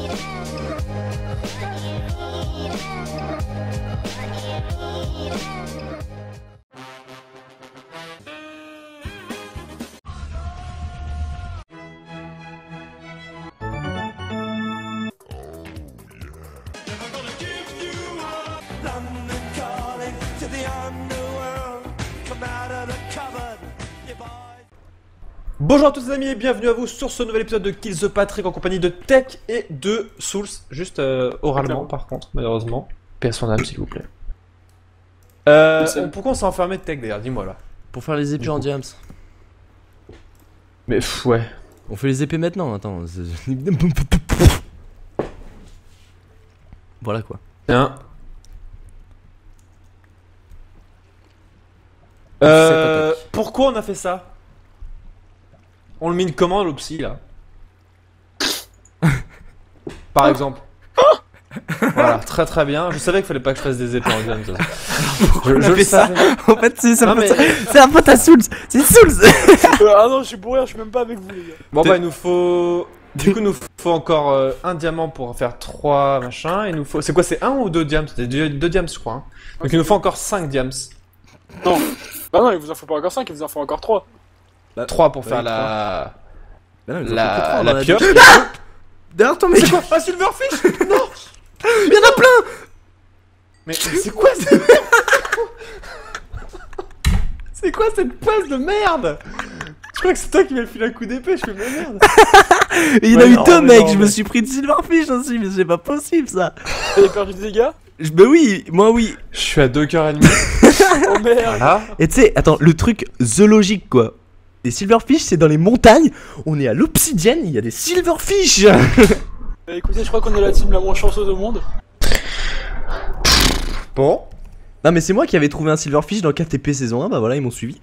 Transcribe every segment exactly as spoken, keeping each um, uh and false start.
Bonjour à tous les amis et bienvenue à vous sur ce nouvel épisode de Kill the Patrick en compagnie de Tech et de Souls. Juste euh, oralement par contre, malheureusement. Paix à son âme s'il vous plaît. Euh, on, pourquoi on s'est enfermé de Tech d'ailleurs, dis-moi là. Pour faire les épées en diams. Mais pff, ouais. On fait les épées maintenant, attends. Voilà quoi. Tiens. Euh, pourquoi on a fait ça? On le mine comment l'opsie là? Par exemple. Voilà, très très bien. Je savais qu'il fallait pas que je fasse des épées en diams. Je, je le ça. En fait, c'est ça. Mais... c'est un pote à Souls. C'est Souls. euh, Ah non, je suis pour rien, je suis même pas avec vous les gars. Bon bah il nous faut... Du coup, il nous faut encore euh, un diamant pour faire trois machins. Il nous faut... C'est quoi, c'est un ou deux diams? C'était deux, deux diams je crois. Hein. Donc okay. Il nous faut encore cinq diams. Non. Bah non, il vous en faut pas encore cinq, il vous en faut encore trois. Bah, trois pour bah, faire la... Bah non, la... trois, la pioche. Ah derrière toi mec. C'est quoi? Un silverfish? Non. Il y en a plein. Mais c'est quoi cette... C'est quoi cette passe de merde? Je crois que c'est toi qui m'as filé un coup d'épée, je fais ma merde. Il y en a eu deux mec, je me suis pris de silverfish aussi, mais c'est pas possible ça. T'avais perdu des dégâts? Bah oui, moi oui. Je suis à deux cœurs et demi. Oh merde. Voilà. Et tu sais, attends, le truc zoologique quoi. Les silverfish c'est dans les montagnes, on est à l'obsidienne, il y a des silverfish. Bah écoutez, je crois qu'on est la team la moins chanceuse au monde. Bon. Non mais c'est moi qui avais trouvé un silverfish dans K T P saison un, bah voilà ils m'ont suivi.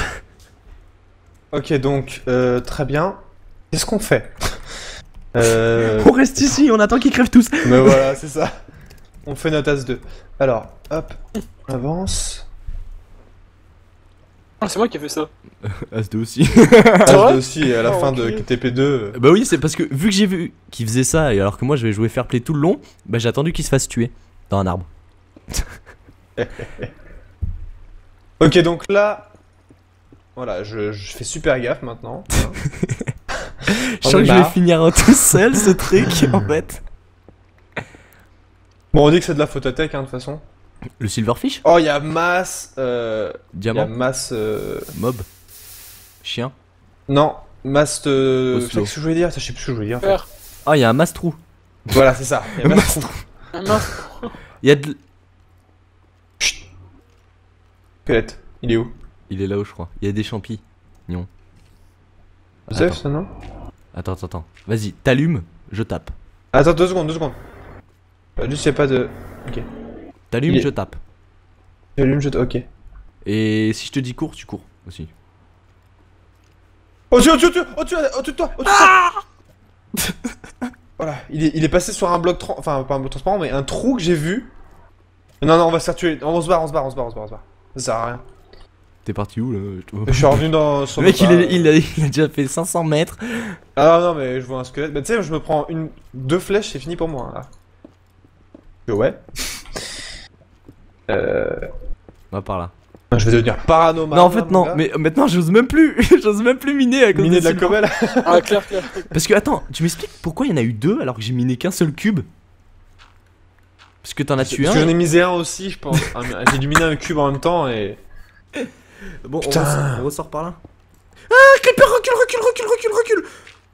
Ok donc, euh, très bien. Qu'est-ce qu'on fait? euh... On reste ici, on attend qu'ils crèvent tous. Mais voilà, c'est ça. On fait notre as deux. Alors, hop, avance. Ah, c'est moi qui ai fait ça. as deux aussi. as deux aussi, à la oh, fin okay. de K T P deux. Bah oui, c'est parce que vu que j'ai vu qu'il faisait ça, et alors que moi je vais jouer fair play tout le long, bah j'ai attendu qu'il se fasse tuer dans un arbre. Ok, donc là... Voilà, je, je fais super gaffe maintenant. Je sens que je vais finir tout seul ce truc en fait. Bon, on dit que c'est de la faute à Tech, hein, de toute façon. Le silverfish? Oh, il y a masse... Euh... Diamant? Il y a masse... Euh... Mob? Chien? Non, masse... Euh... Oslo. Qu'est-ce que je voulais dire? Je sais plus ce que je voulais dire. En fait. Ah, il y a un mastrou. Voilà, c'est ça. Il y a masse trou. Un mastrou. Il y a de... Chut. Squelette, il est où? Il est là-haut, je crois. Il y a des champignons. Safe, ça, non? Attends, attends, attends. Vas-y, t'allumes, je tape. Attends, deux secondes, deux secondes. Euh, juste, y'a pas de... Ok. T'allumes, est... je tape. J'allume, je... Ok. Et si je te dis cours, tu cours aussi. Oh, tu, oh, tu, oh, tu, oh, tu, oh, tu, toi, oh, tu, ah Voilà, il est, il est passé sur un bloc... Tra... Enfin, pas un bloc transparent, mais un trou que j'ai vu. Non, non, on va se faire tuer. On se barre, on se barre, on se barre, on se barre, on se barre. Ça sert à rien. T'es parti où là? Je suis revenu dans... Sur le mec, le il, est, il, a, il a déjà fait cinq cents mètres. Ah non, mais je vois un squelette. Bah tu sais, je me prends une... deux flèches, c'est fini pour moi, hein, là. Ouais. Euh... On va par là. Je vais devenir parano. Non, en fait, non, mais maintenant, j'ose même plus. J'ose même plus miner à cause miner de la silver... cobelle. Ah, clair, clair. Parce que, attends, tu m'expliques pourquoi il y en a eu deux alors que j'ai miné qu'un seul cube? Parce que t'en as tué un. Parce que j'en ai misé un aussi, je pense. J'ai dû miner un cube en même temps et... Bon, on Putain. ressort, on ressort par là. Ah, Creeper, recule, recule, recule, recule,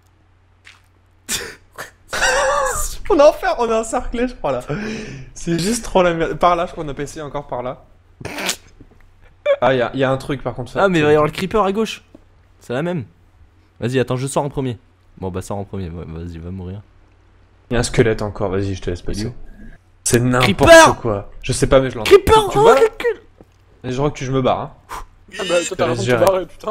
recule. On est enfer, on est encerclé, je crois, là. C'est juste trop la merde. Par là, je crois qu'on a passé encore par là. Ah, y'a y a un truc, par contre. Ça, ah, mais il va y avoir le Creeper à gauche. C'est la même. Vas-y, attends, je sors en premier. Bon, bah, sors en premier. Ouais, vas-y, va mourir. Y'a un squelette encore, vas-y, je te laisse passer. C'est n'importe quoi. Je sais pas, mais je l'entends. Creeper, tu oh, vois recule. Je recule, je me barre, hein. Ah bah, toi, t'as raison de te barrer, putain.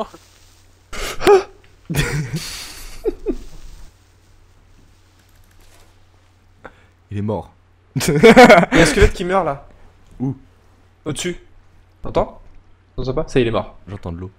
Il est mort. Il y a un squelette qui meurt là. Où? Au-dessus. T'entends? T'entends pas? Ça, il est mort. J'entends de l'eau.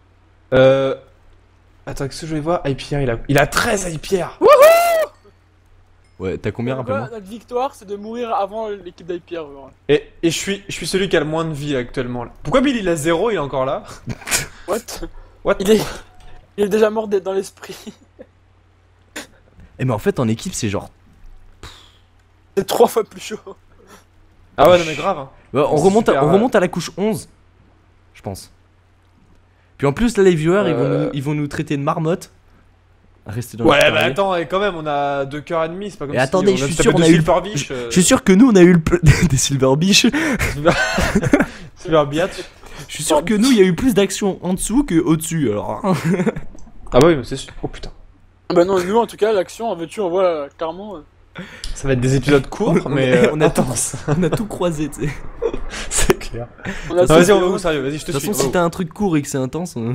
Euh... Attends, qu'est-ce que je vais voir? Aïe Pierre, il a... il a treize Aïe Pierre. Wouhou! Ouais, t'as combien, Pourquoi rappelle-moi? notre victoire, c'est de mourir avant l'équipe d'Hyper. Et, et je suis je suis celui qui a le moins de vie actuellement. Là. Pourquoi Bill il a zéro, il est encore là? What? What? Il est... Il est déjà mort d'être dans l'esprit. Eh mais en fait en équipe c'est genre... C'est trois fois plus chaud. Ah ouais, non mais grave. Hein. Bah, on, C'est remonte à, super, on ouais. remonte à la couche onze. Je pense. Puis en plus là les viewers ils, vont Euh. nous, ils vont nous traiter de marmotte. Rester dans Ouais, notre bah carré. attends, et quand même, on a deux cœurs et demi, c'est pas comme Et si attendez, on je vient de suis se sûr, taper on a de eu le- Silverbish, euh, Je suis sûr que nous on a eu le plus... des Silverbish. Silverbiatch. Je suis sûr que nous il y a eu plus d'action en dessous que au-dessus alors. hein. Ah bah oui, mais c'est sûr. Oh putain. Bah non, nous en tout cas, l'action, en veux-tu, on voit euh, clairement. euh, Ça va être des épisodes courts, On- mais on- euh, on a- intenses. On a tout croisé tu sais. C'est clair. On a Non, vas-y, on va où, sérieux, vas-y, je te De toute suis. façon si Oh. t'as un truc court et que c'est intense... on-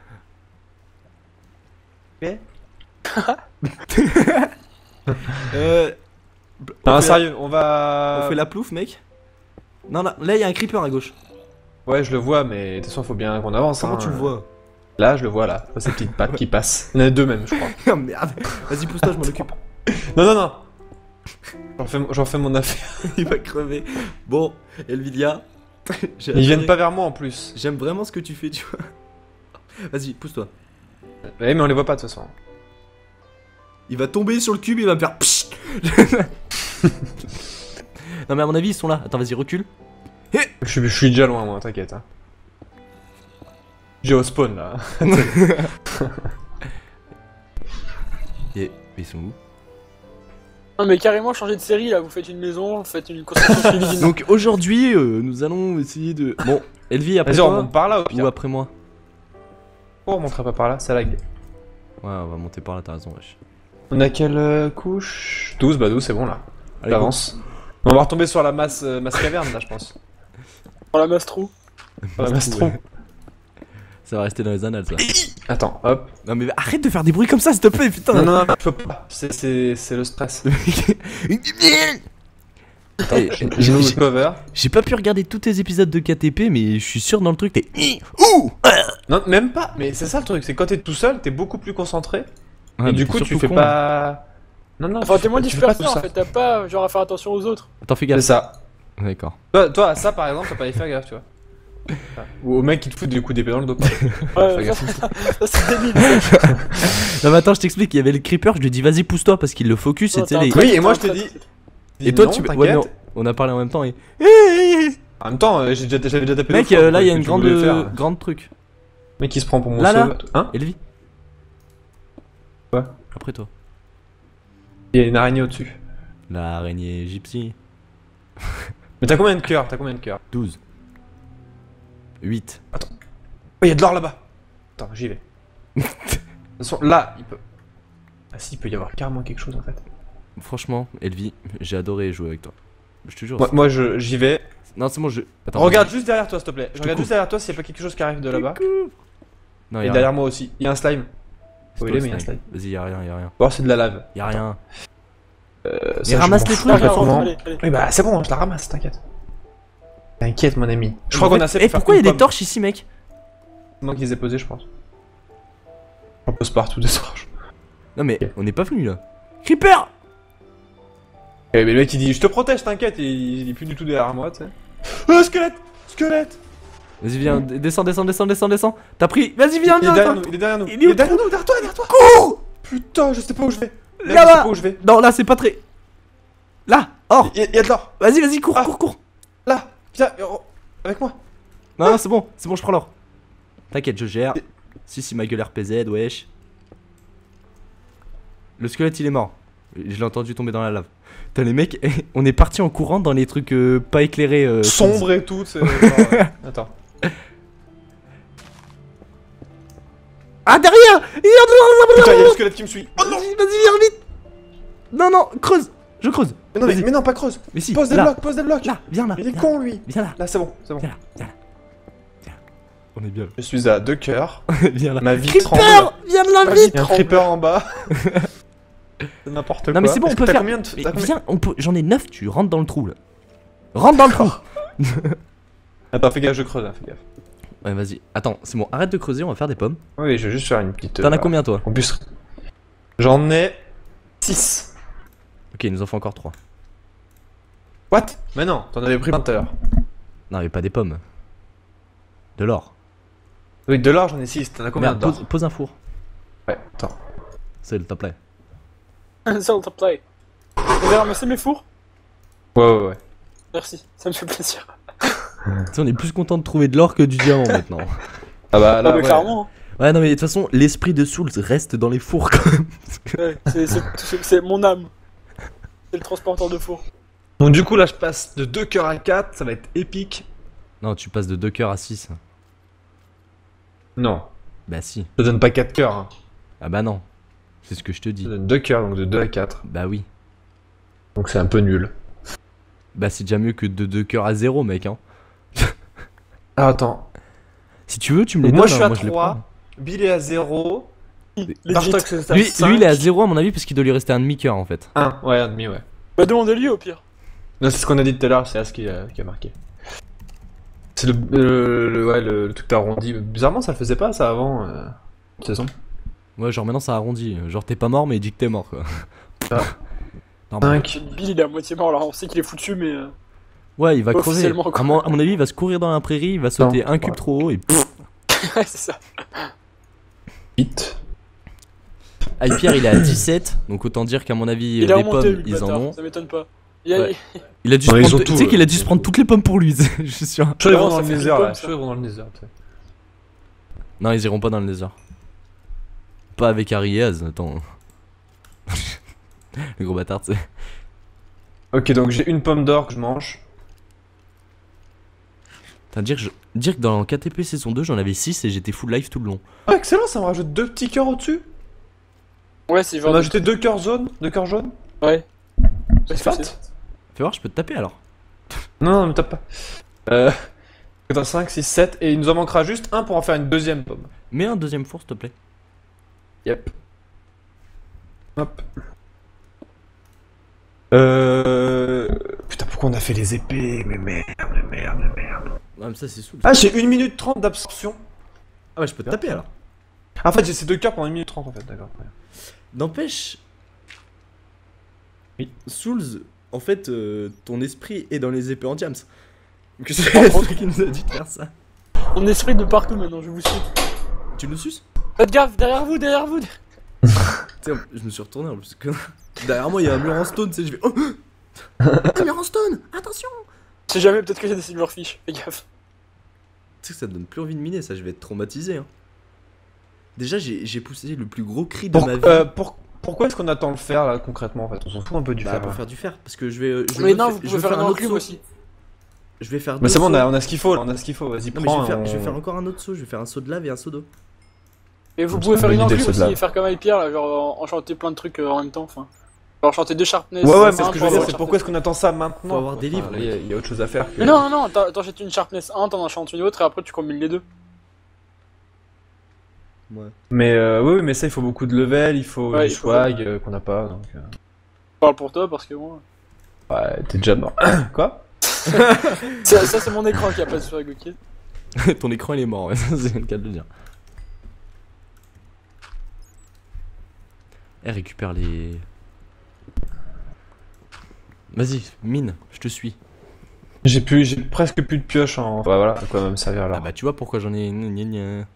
Ok. Euh... Non, on fait- sérieux, on va. On fait la plouf mec. Non là, là il y a un creeper à gauche. Ouais, je le vois, mais de toute façon, faut bien qu'on avance. Comment hein. tu le vois? Là, je le vois, là. Ces petites pattes qui passent. Il y en a deux même, je crois. Oh merde. Vas-y pousse-toi je m'en occupe. Non, non, non. J'en fais, j'en fais mon affaire. Il va crever. Bon, Elvilia. j'ai Ils viennent adoré. pas vers moi en plus. J'aime vraiment ce que tu fais, tu vois. Vas-y, pousse-toi. Ouais, mais on les voit pas de toute façon. Il va tomber sur le cube, il va me faire pssst. Non mais à mon avis ils sont là. Attends, vas-y, recule. Je suis, je suis déjà loin, moi, t'inquiète. Hein. J'ai au spawn là. Et ils sont où? Non, mais carrément changer de série là, vous faites une maison, vous faites une construction civile. Donc aujourd'hui, euh, nous allons essayer de. Bon, Elvie après Vas-y, on toi monte par là au ou pire. après moi? Pourquoi on monterait pas par là? Ça lag. Ouais, on va monter par là, t'as raison, wesh. On a quelle euh, couche? douze, bah douze, c'est bon là. Allez, J'avance. On va retomber sur la masse, euh, masse caverne là, je pense. Pour la Mastrou. Sur la masse trou. Ouais. Ça va rester dans les annales ça. Attends, hop. Non mais arrête de faire des bruits comme ça s'il te plaît, putain. Non, non, non, je peux pas. C'est- C'est c'est le stress. Eh, J'ai j'ai- j'ai j'ai- cover. J'ai pas pu regarder tous tes épisodes de K T P, mais je suis sûr dans le truc, t'es. Ouh. Non, même pas. Mais c'est ça le truc, c'est quand t'es tout seul, t'es beaucoup plus concentré. Ouais, et du mais coup, t'es tu surtout fais con. pas. Non, non. Enfin, tu t'es fais moins pas- tu fais pas dispersé tout en ça. fait, t'as pas genre à faire attention aux autres. Attends, fais C'est gaffe. ça. D'accord. Toi, toi, à ça par exemple, t'as pas y faire gaffe, tu vois. Ou au mec qui te fout des coups d'épée dans le dos. Fais Ouais, gaffe. ça, ça, c'est débile. Non mais attends, je t'explique, il y avait le creeper, je lui ai dit vas-y pousse-toi parce qu'il le focus et tu sais Non, les... t'as un Oui, et moi je T'as te un dis. Et toi non, tu... t'inquiète. Ouais, non, on a parlé en même temps et... En même temps, euh, j'ai déjà, j'avais déjà tapé. Mec, deux fois, euh, là quoi, il y a ce une que tu grande... voulais faire. grande truc. Mec qui se prend pour mon Là, là. seul. Hein? Elvie. Quoi? Après toi. Il y a une araignée au-dessus. L'araignée gypsy. Mais t'as combien de cœurs? T'as combien de cœurs? douze. huit. Oh, il y a de l'or là-bas. Attends, j'y vais. De toute façon, là, il peut. Ah si, il peut y avoir carrément quelque chose en fait. Franchement, Elvie, j'ai adoré jouer avec toi. Je te jure. Moi, moi je- j'y vais. Non c'est bon, je... Attends. Regarde juste derrière toi, s'il te plaît. Je te regarde couvre. juste derrière toi s'il y a pas quelque chose qui arrive de là-bas. Non, Et y'a derrière rien. moi aussi. Il y a un slime. C'est Oh, toi il est, le mais il y a un slime. slime. Vas-y, y'a rien, y'a rien. Bon, c'est de la lave. Y'a rien. Euh, Mais ça, je ramasse m'en les fous trucs, pas attends. vraiment. Allez, allez. Oui, bah c'est bon, je la ramasse, t'inquiète. T'inquiète, mon ami. Je crois qu'on a assez Eh pour faire pourquoi il y a une des pomme. torches ici mec? C'est moi qui les ai posés, je pense. J'en pose partout des torches. Non mais Ok. on n'est pas venu là. Creeper. Eh, mais le mec il dit je te protège, t'inquiète, et il est plus du tout derrière moi, tu sais. Oh, squelette! Squelette! Vas-y viens, d- descends, descends, descends, descends, descends. T'as pris... Vas-y viens, Il est viens, derrière attends. nous, il est derrière nous. Il est où, derrière nous, derrière toi, derrière toi! Cours. Putain, je sais pas où je vais. Mec, je Là-bas. sais pas où je vais. Non là c'est pas très... Là. Or. Il y, a- il y a de l'or. Vas-y, vas-y, cours, Ah. cours, cours. Là, viens, oh, avec moi. Non, non, c'est bon, c'est bon, je prends l'or. T'inquiète, je gère. Si, si, ma gueule R P Z, wesh. Le squelette, il est mort. Je l'ai entendu tomber dans la lave. Putain, les mecs, on est parti en courant dans les trucs euh, pas éclairés. euh, Sombre et tout, c'est. genre, euh, Attends. Ah, derrière. Putain, il y a le squelette qui me suit. Oh non! Vas-y, vas-y, viens vite. Non, non, creuse. Je creuse. Mais non, mais, Vas-y. mais non, pas creuse. Mais si, Pose des là, blocs, pose des blocs. là, viens là. Il est viens, con, lui. Viens là, Là, c'est bon, c'est bon. viens là, viens là. Viens. On est bien. Je suis à deux cœurs. Viens là. Ma vie Creeper, tremble. viens de là Ma vite. Il y a un creeper en bas. C'est n'importe quoi. Non mais c'est bon, on Est-ce peut que t'as faire. combien de- Mais t'as combien- viens, on peut. J'en ai neuf. Tu rentres dans le trou là. Rentre dans le trou. Attends, fais gaffe, je creuse, hein, fais gaffe. Ouais, vas-y. Attends, c'est bon. Arrête de creuser. On va faire des pommes. Oui, je vais juste faire une petite. T'en as euh, combien toi? En plus, j'en ai six. Ok, il nous en faut encore trois. What? Mais non, t'en avais pris plein tout à l'heure. Non, mais pas des pommes. De l'or. Oui, de l'or, j'en ai six. T'en as combien Merde, d'or? pose, pose un four. Ouais, attends. C'est le top play. Ça, on top play. Vous avez ramassé mes fours? Ouais, ouais, ouais. Merci, ça me fait plaisir. Tu sais, on est plus content de trouver de l'or que du diamant maintenant. Ah bah là, Ah, mais ouais. clairement. Ouais, non, mais de toute façon, l'esprit de Souls reste dans les fours quand même. Ouais, c'est- c'est c'est- c'est mon âme. C'est le transporteur de fours. Donc du coup là je passe de deux cœurs à quatre, ça va être épique. Non, tu passes de deux cœurs à six. Non, Bah si. je te donne pas quatre cœurs, hein. Ah bah non. C'est ce que je te Je dis. te donne deux cœurs, donc de deux à quatre. Bah oui. Donc c'est un peu nul. Bah c'est déjà mieux que de deux cœurs à zéro, mec, hein. Ah attends, Si tu veux, tu me les donc donnes. moi je suis hein, à je les trois, prends. Bill est à zéro, Legit. Bartok c'est à Lui, cinq. lui, il est à zéro à mon avis parce qu'il doit lui rester un demi-cœur en fait. un, ouais un demi ouais. Bah demandez-lui au pire. Non c'est ce qu'on a dit tout à l'heure, c'est As qui a, qui a marqué. C'est le, le, le- ouais, le, le truc arrondi. Bizarrement ça le faisait pas ça avant euh, saison. Ouais, genre maintenant ça arrondit. Genre t'es pas mort, mais il dit que t'es mort quoi. Ah. Normal. cinq. Bill il est à moitié mort alors on sait qu'il est foutu mais... euh, Ouais, il va crever. Officiellement, quoi. À mon, à mon avis, il va se courir dans la prairie, il va sauter Non. un cube trop haut et pff. Ouais c'est ça. huit. Ah, et Pierre il est à dix-sept, donc autant dire qu'à mon avis, Il euh, a les remonté pommes lui, ils en bâtard, ont. ça m'étonne pas. Il a... Ouais. Il a dû Non, se ils prendre. ont Tu tout, sais qu'il a ouais. dû se prendre toutes les pommes pour lui, je suis sûr. Je suis Non, dans ça le fait nether une là, pomme, je ça. suis dans le nether. tu sais. Non, ils iront pas dans le désert. Pas avec Ariaz, attends. Le gros bâtard, tu sais. Ok donc j'ai une pomme d'or que je mange. T'as dire, je- dire que dans K T P saison deux, j'en avais six et j'étais full life tout le long. Ah excellent, ça me rajoute deux petits cœurs au-dessus. Ouais c'est On genre... a ajouté deux cœurs jaunes, deux cœurs jaunes. Ouais. C'est Qu'est-ce que fat. c'est Fais voir, je peux te taper alors. Non, non, ne me tape pas. Euh. Attends, cinq, six, sept, et il nous en manquera juste un pour en faire une deuxième pomme. Mets un deuxième four, s'il te plaît. Yep. Hop. Euh. Putain, pourquoi on a fait les épées? Mais merde, merde, merde. Ah, mais ça, c'est saoul. Ah, j'ai une minute trente d'absorption. Ah, ouais, je peux te taper alors. Ah, en fait, j'ai ces deux cœurs pendant une minute trente en fait, d'accord. Ouais. N'empêche. Oui. Souls, en fait, euh, ton esprit est dans les épées en diams. Que Par c'est contre- qui nous a dit de faire ça. Mon esprit de partout maintenant, je vous suis. Tu nous suces? Faites gaffe, derrière vous, derrière vous. Tu sais, je me suis retourné en plus. Que... Derrière moi, il y a un mur en stone, tu sais, je vais. Oh un mur en stone. Attention. Je sais jamais, peut-être que j'ai des silverfish, fais gaffe. Tu sais que ça te donne plus envie de miner, ça, je vais être traumatisé. Hein. Déjà, j'ai j'ai poussé le plus gros cri de Pour- ma vie. euh, pour- Pourquoi est-ce qu'on attend le fer là concrètement en fait? On s'en fout un peu du Bah, fer. pour là. faire du fer, parce que je vais. euh, Je Mais veux non, fa- vous je pouvez veux faire un autre enclume saut. aussi. Je vais faire. Mais deux c'est bon, on sauts. a, on a ce qu'il faut là, on a ce qu'il faut, vas-y, Non, mais je prends. vais, faire, et je vais on- faire encore un autre saut, je vais faire un saut de lave et un saut d'eau. Et vous Comme pouvez ça, faire on une valide enclume le aussi soldat. et faire comme avec Pierre, là, genre enchanter plein de trucs euh, en même temps, enfin. Genre enchanter deux sharpness. Ouais, ouais, un mais ce que je veux pour dire, avoir c'est pourquoi est-ce qu'on attend ça maintenant? Faut avoir des Enfin, livres, là, Il y, a- il y a autre chose à faire que. Mais non, non, non, t'en- t'enchaînes une sharpness un, t'en enchantes une autre et après tu combines les deux. Ouais. Mais euh, oui, oui, mais ça, il faut beaucoup de level, il faut Ouais, du il faut- swag euh, qu'on n'a pas, donc. euh, Je parle pour toi parce que moi. Ouais, t'es déjà mort. Quoi? Ça, ça c'est mon écran qui a pas de swag, ok. Ton écran il est mort, ouais, ça, c'est le cas de le dire. Eh, récupère les. Vas-y, mine, je te suis. J'ai plus, j'ai presque plus de pioche en. Ouais, voilà, à quoi va me servir Ah alors. bah tu vois pourquoi j'en ai une. gna gna.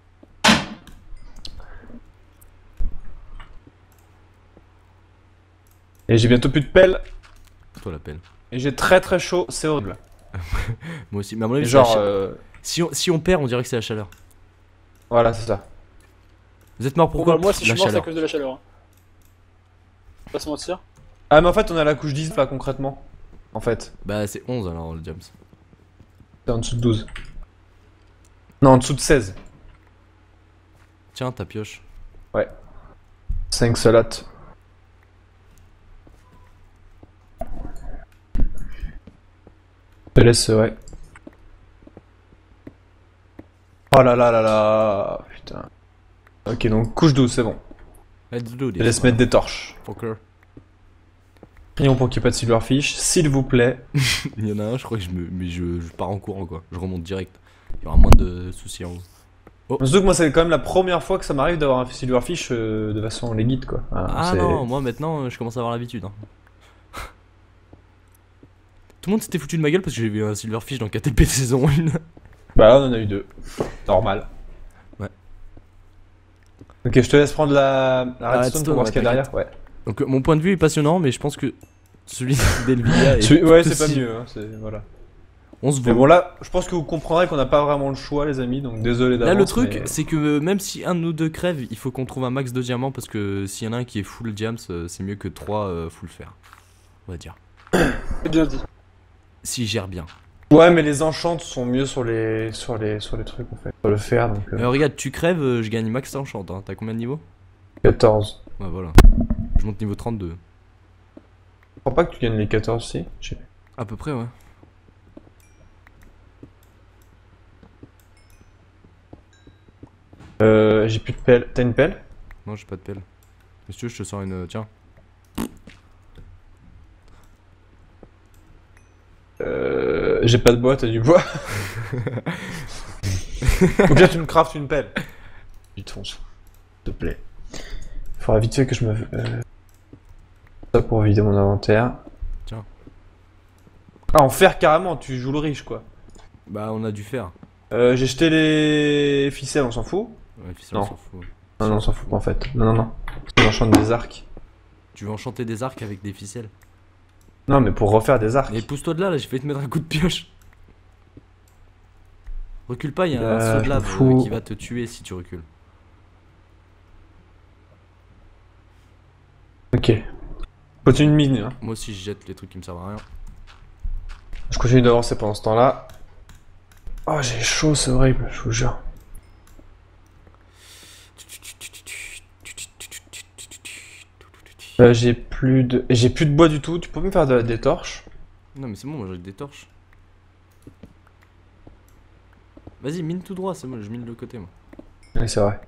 Et j'ai bientôt plus de pelle, Toi la pelle. et j'ai très très chaud, c'est horrible. Moi aussi, mais à mon avis, Et c'est la genre, cha- euh, si, on, si on perd, on dirait que c'est la chaleur. voilà, c'est ça. Vous êtes mort Bon, pourquoi? bah, moi si je La suis mort c'est à chaleur. cause de la chaleur. Hein. Pas se mentir. Ah, mais en fait, on a la couche dix là concrètement. En fait, Bah c'est onze alors le James. c'est en dessous de douze. Non, en dessous de seize. Tiens, ta pioche. cinq salates. Je te laisse, ouais. Oh là là là là. Putain. Ok, donc couche douze, c'est bon. Let's do Je this. laisse mettre des torches. Fucker. Prions pour qu'il n'y ait pas de silverfish, s'il vous plaît. Il y en a un, je crois que je me. Mais je, je pars en courant quoi. Je remonte direct. Il y aura moins de soucis en haut. Surtout que moi, c'est quand même la première fois que ça m'arrive d'avoir un silverfish euh, de façon légit, quoi. Ah c'est- non, moi maintenant euh, je commence à avoir l'habitude. Hein. le monde s'était foutu de ma gueule parce que j'ai vu un Silverfish dans K T P saison un. Bah là, on en a eu deux. Normal. Ouais. Ok, je te laisse prendre la, la La redstone redstone, pour voir ouais, ce qu'il y a derrière. Ouais, Donc, euh, mon point de vue est passionnant, mais je pense que celui d'Elvia est. Celui- ouais tout c'est pas aussi- mieux. Hein, c'est- voilà. On se Mais voit. bon, là, je pense que vous comprendrez qu'on n'a pas vraiment le choix, les amis, donc désolé d'avance. Là, le truc, mais- c'est que euh, même si un de nous deux crève, il faut qu'on trouve un max de diamants parce que s'il y en a un qui est full diams, euh, c'est mieux que trois euh, full fer. On va dire. C'est bien dit. S'il gère bien. Ouais, mais les enchantes sont mieux sur les, sur les, sur les trucs en fait. Sur le fer, donc. euh, Euh, regarde, tu crèves, euh, je gagne max enchant. Hein. T'as combien de niveaux? quatorze. Ouais, voilà. Je monte niveau trente-deux. Je crois pas que tu gagnes les quatorze, si. Je sais pas. À peu près, ouais. Euh, j'ai plus de pelle. T'as une pelle? Non, j'ai pas de pelle. Mais si tu veux, je te sors une. Tiens. Euh, j'ai pas de bois, t'as du bois. Ou bien tu me craftes une pelle. Vite fonce. S'il te plaît. Il faudra vite fait que je me... Euh... Ça pour vider mon inventaire. Tiens. Ah, en fer carrément, tu joues le riche quoi. Bah, on a dû faire. Euh, j'ai jeté les ficelles, on s'en fout? Ouais, puis ça, Non. on s'en fout. Non, non, on s'en fout pas en fait. Non, non, non. Parce que j'enchante des arcs. Tu veux enchanter des arcs avec des ficelles? Non, mais pour refaire des arcs. Mais pousse-toi de là, là, j'ai failli te mettre un coup de pioche. Recule pas, il y a un Euh, saut de je lave m'en euh, fous. qui va te tuer si tu recules. Ok. Continue de miner. Hein. Moi aussi, je jette les trucs qui me servent à rien. Je continue d'avancer pendant ce temps-là. Oh, j'ai chaud, c'est horrible, je vous jure. Euh, j'ai plus de... J'ai plus de bois du tout, tu peux me faire de- des torches? Non, mais c'est bon, moi j'ai des torches. Vas-y, mine tout droit, c'est moi, je mine de l'autre côté, moi. Oui, c'est vrai.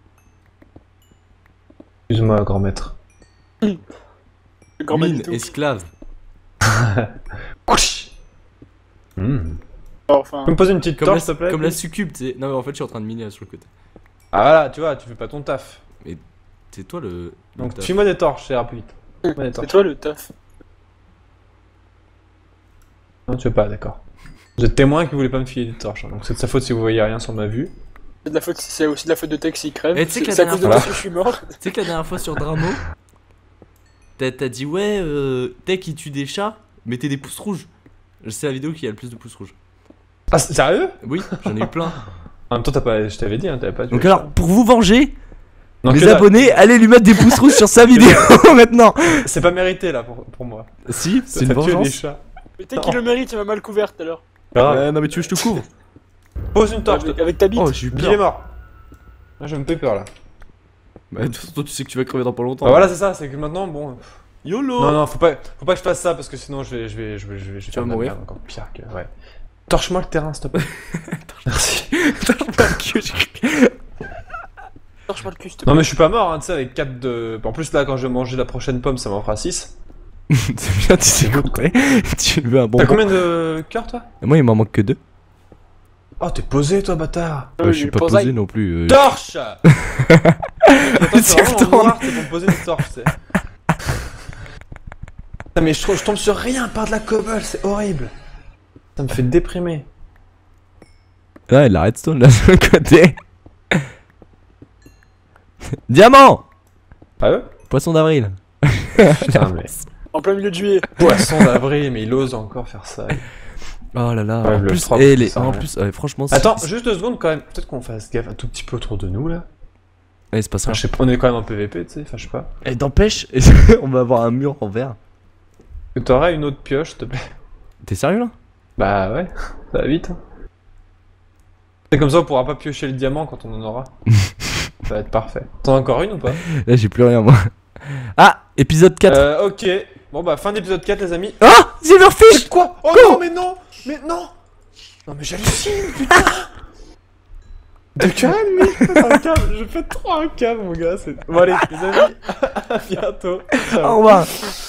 Excuse-moi, grand maître. Le grand Mine, Manitou. esclave. Hmm. Enfin, Tu peux me poser une petite Comme, torche, la, s'il te plaît? comme la succube, tu sais. Non, mais en fait, je suis en train de miner là sur le côté. Ah voilà, tu vois, tu fais pas ton taf. C'est toi le. le Donc taf. file-moi des torches, ça ira plus vite. File-moi des c'est torches. toi le taf. Non, tu veux pas, d'accord. Vous êtes témoin qu'il voulait pas me filer des torches, hein, donc c'est de sa faute si vous voyez rien sur ma vue. C'est de la faute, c'est aussi de la faute de Tex s'il crève. Eh, tu sais que la C'est à cause de dernière toi que je suis mort. Tu sais que la dernière fois sur Dramo, t'as t'as dit ouais, euh, Tech il tue des chats, mettez des pouces rouges. C'est la vidéo qui a le plus de pouces rouges. Ah, c'est- sérieux? Oui, j'en ai eu plein. En même temps, t'as pas... je t'avais dit, hein, t'avais pas... Donc alors, pour vous venger, Donc les là, abonnés, allez lui mettre des pouces rouges sur sa vidéo maintenant. c'est pas mérité, là, pour, pour moi. Si, c'est T'as une tué des vengeance. chats. Mais Tex qui le mérite, il m'a mal couvert tout à l'heure. Grave. Ouais, non mais tu veux que je te couvre? Pose une torche. Avec, avec ta bite. Oh, j'ai eu Bill est peur. mort. Là, j'ai un peu peur, là. Bah, de toute façon, toi tu sais que tu vas crever dans pas longtemps. Bah voilà, c'est ça, c'est que maintenant, bon... YOLO. Non, non, faut pas, faut pas que je fasse ça, parce que sinon, je vais, je vais, je vais, je vais, je vais faire vas de la mourir. merde encore pire que... Ouais. Torche-moi le terrain, s'il te plaît. Merci. Torche-moi le cul, s'il te Non plaît. mais je suis pas mort, hein, tu sais, avec quatre de... En plus là, quand je vais manger la prochaine pomme, ça m'en fera six. C'est bien, tu sais quoi. Tu veux un bon. T'as combien de cœurs, toi? Moi il m'en manque que deux. Oh, t'es posé, toi, bâtard. Bah, je suis pas posé non plus. euh, Torche. Attends, C'est c'est vraiment retourné. noir, c'est pour me poser une torche, tu sais. Putain, mais je, trouve- je tombe sur rien, par de la cobble, c'est horrible. Ça me fait déprimer. Là, il a la redstone là sur le côté. Diamant. Ah ouais? Poisson d'avril. Putain, mais... En plein milieu de juillet. Poisson d'avril, mais il ose encore faire ça. Oh là là. Ouais, en le plus, frappe, eh, les- ça, en ouais. plus, ouais, franchement. c'est- Attends, c'est- juste deux secondes quand même. Peut-être qu'on fasse gaffe un tout petit peu autour de nous, là. Ouais, c'est pas ça. Enfin, je sais pas, on est quand même en P V P, tu sais, enfin, je sais pas. Et d'empêche, on va avoir un mur en verre. Que t'aurais une autre pioche, s'il te plaît? T'es sérieux là? Bah ouais, ça va vite. Hein. C'est comme ça, on pourra pas piocher le diamant quand on en aura. Ça va être parfait. T'en as encore une ou pas? Là, j'ai plus rien moi. Ah, épisode quatre. Euh, ok. Bon bah, fin d'épisode quatre, les amis. Ah, Silverfish. Quoi? Oh non, mais non! Mais non! Non, mais j'hallucine, putain! De calme, lui! Un câble, je fais trop un câble, mon gars. c'est- Bon, allez, les amis, à bientôt. Ciao. Au revoir.